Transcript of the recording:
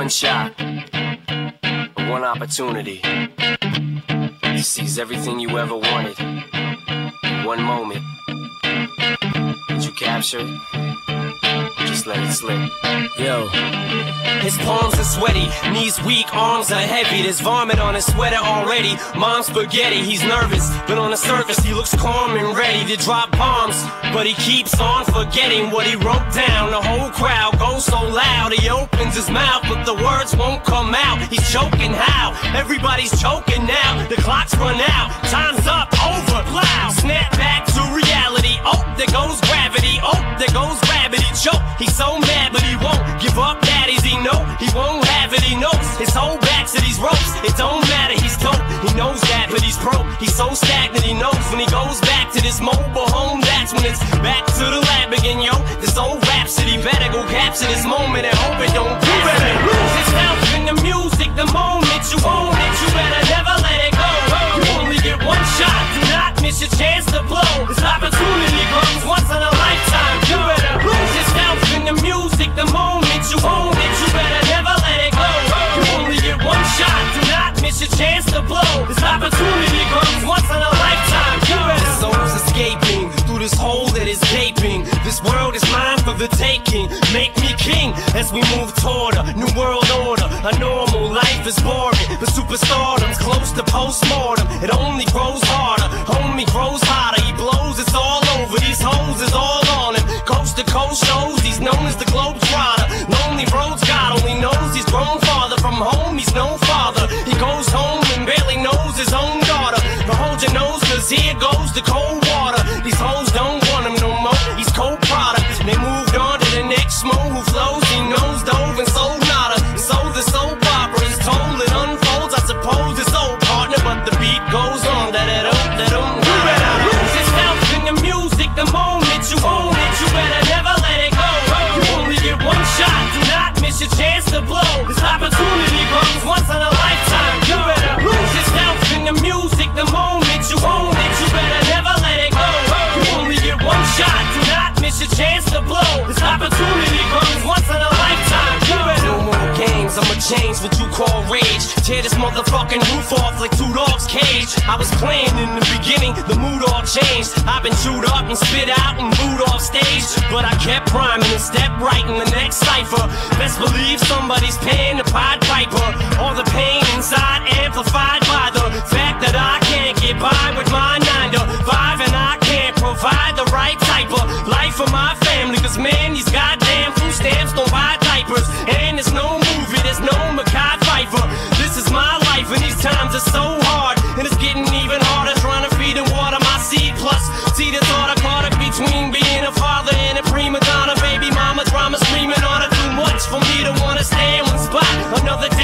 one shot, one opportunity to seize everything you ever wanted in one moment. Did you capture it? Just let it slip. Yo. His palms are sweaty, knees weak, arms are heavy. There's vomit on his sweater already. Mom's spaghetti, he's nervous, but on the surface he looks calm and ready to drop bombs. But he keeps on forgetting what he wrote down. The whole crowd goes so loud, he opens his mouth, but the words won't come out. He's choking how? Everybody's choking now. The clock's run out, time's up, over, loud. Snap back to reality. Oh, there goes gravity. Oh, there goes gravity. Choke. He's so mad, but he won't give up. Daddies, he know he won't have it. He knows his whole back to these ropes. It don't matter, he's dope. He knows that, but he's broke. He's so stagnant. He knows when he goes back to this mobile home, that's when it's back to the lab again, yo. This old rhapsody better go capture this moment and hope it don't. You better lose yourself in the music. The moment you own it, you better never let it go. You only get one shot. Do not miss your chance to blow. This opportunity comes once in a lifetime. You better lose yourself in the music. The moment you own it, you better never let it go. You only get one shot. Do not miss your chance to blow. This opportunity comes once in a lifetime. You better. This soul's escaping through this hole that is gaping. This world is mine for the taking. Make me king as we move toward a new world order. A normal life is boring, but superstardom's close to postmortem. It only grows harder, homie grows hotter. He blows, it's all over. These hoes is all on him. Coast to coast shows, he's known as the Globetrotter. Lonely roads, God only knows he's grown farther from home. He's no father. He goes home and barely knows his own daughter. But hold your nose, cause here goes the cold water. These hoes don't want him no more. He's cold product. They moved on to the next mo who flows. He knows dove and sold nada. So the soap opera is told, it unfolds. I suppose it's old partner, but the beat goes on. You better lose yourself in the music. The moment you own it, you better never let it go. You only get one shot. Do not miss your chance to blow. This opportunity comes once in a lifetime. You better lose yourself in the music. The moment you own it, you better never let it go. You only get one shot. Do not miss your chance to blow. This opportunity comes once in a lifetime. You better. No more games, I'ma change what you call rage. Tear this motherfucking roof off like two dogs' cage. I was playing in the beginning, the mood all changed. I've been chewed up and spit out and booed off stage, but I kept rhyming and stepped right in the next cipher. Best believe somebody's paying the Pied Piper. All the pain inside amplified by the fact that I can't get by with my 9 to 5, and I can't provide the right type of life for my family. Cause man, these goddamn food stamps don't buy diapers, and there's no movie, there's no Mackay Pfeiffer. This is my life and these times are so hard, and it's getting even harder trying to feed and water my seed. Plus, see the thought I caught up between being a father and a prima donna. Baby mama drama screaming on her too much for me to wanna stay in one spot. Another